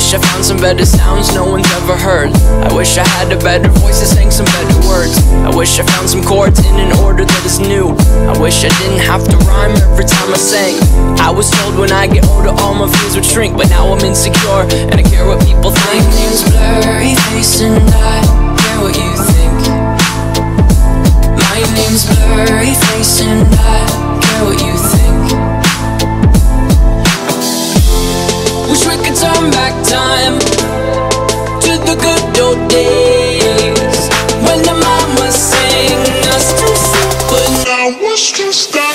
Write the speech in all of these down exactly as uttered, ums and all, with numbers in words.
wish I found some better sounds no one's ever heard. I wish I had a better voice that sang some better words. I wish I found some chords in an order that is new. I wish I didn't have to rhyme every time I sang. I was told when I get older all my fears would shrink, but now I'm insecure and I care what people think. My name's Blurryface and I care what you think. My name's Blurryface and I care what you think. Wish we could turn back time to the good old days when the mama sang us to sleep, but now we're stressed out.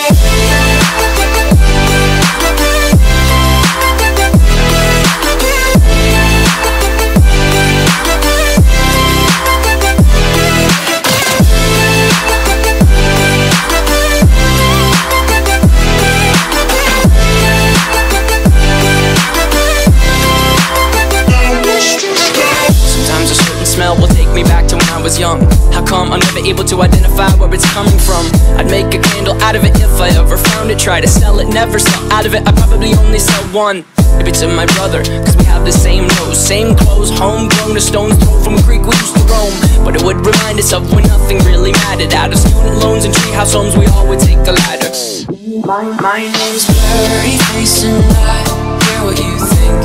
Smell will take me back to when I was young. How come I'm never able to identify where it's coming from? I'd make a candle out of it if I ever found it. Try to sell it, never sell out of it. I probably only sell one. Maybe to my brother, cause we have the same nose, same clothes, homegrown, a stone's throw from a creek we used to roam. But it would remind us of when nothing really mattered. Out of student loans and treehouse homes, we all would take a ladder. My, my name's Blurryface and I care what you think.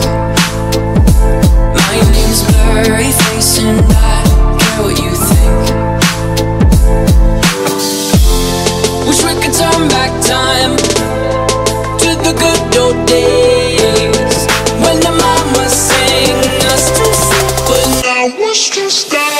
My name's Blurryface and I care what you think. Wish we could turn back time to the good old days when the mama sang us to sleep, but now we're stressed out.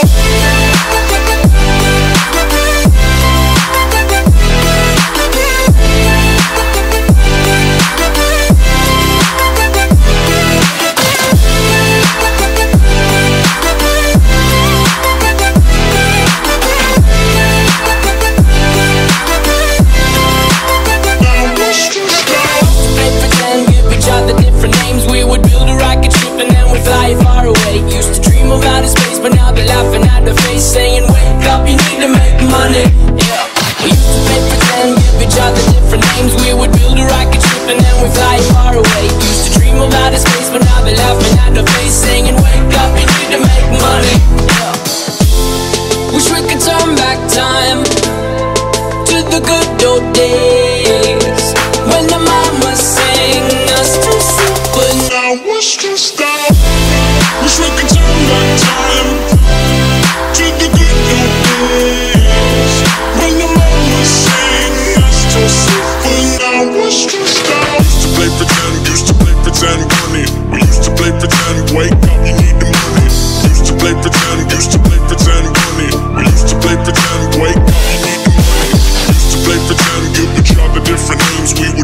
But now they're laughing at the face, saying, wake up, you need to make money. Yeah. We used to play pretend, give each other different names. We would build a rocket ship and then we fly far away. Used to dream of outer space, but now they're laughing at the face, saying, wake up, you need to make money. Yeah. Wish we could turn back time to the good old days when the mama sang us to sleep, but now we're stressed out. Wish we could turn back time to the good old days when the mama sang us to sleep, but now we're stressed out. Used to play pretend, used to play pretend, money. We used to play pretend, wake up, you need the money. Used to play pretend, used to play pretend, money. We used to play pretend, wake up, you need the money. Used to play pretend, give each other different names. We